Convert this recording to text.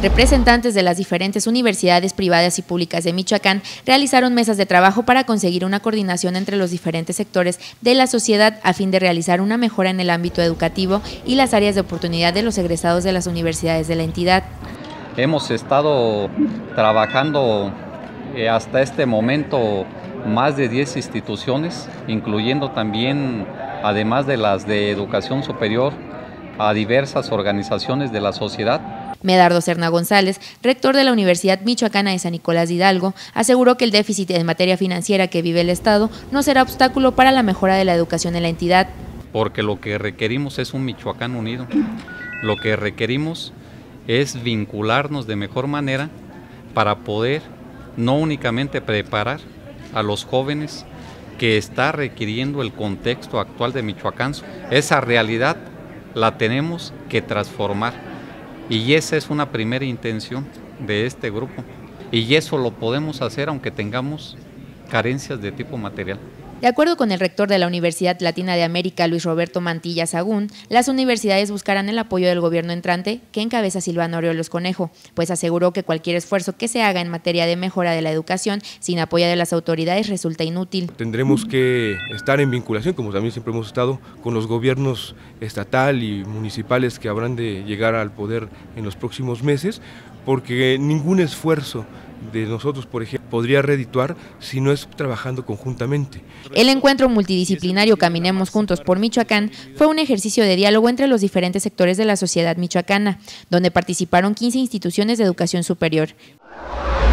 Representantes de las diferentes universidades privadas y públicas de Michoacán realizaron mesas de trabajo para conseguir una coordinación entre los diferentes sectores de la sociedad a fin de realizar una mejora en el ámbito educativo y las áreas de oportunidad de los egresados de las universidades de la entidad. Hemos estado trabajando hasta este momento más de 10 instituciones, incluyendo también, además de las de educación superior, a diversas organizaciones de la sociedad. Medardo Serna González, rector de la Universidad Michoacana de San Nicolás de Hidalgo, aseguró que el déficit en materia financiera que vive el Estado no será obstáculo para la mejora de la educación en la entidad. Porque lo que requerimos es un Michoacán unido. Lo que requerimos es vincularnos de mejor manera para poder no únicamente preparar a los jóvenes que está requiriendo el contexto actual de Michoacán. Esa realidad la tenemos que transformar. Y esa es una primera intención de este grupo. Y eso lo podemos hacer aunque tengamos carencias de tipo material. De acuerdo con el rector de la Universidad Latina de América, Luis Roberto Mantilla Sagún, las universidades buscarán el apoyo del gobierno entrante que encabeza Silvano Aureoles Conejo, pues aseguró que cualquier esfuerzo que se haga en materia de mejora de la educación sin apoyo de las autoridades resulta inútil. Tendremos que estar en vinculación, como también siempre hemos estado, con los gobiernos estatal y municipales que habrán de llegar al poder en los próximos meses, porque ningún esfuerzo de nosotros, por ejemplo, podría redituar si no es trabajando conjuntamente. El encuentro multidisciplinario Caminemos Juntos por Michoacán fue un ejercicio de diálogo entre los diferentes sectores de la sociedad michoacana, donde participaron 15 instituciones de educación superior.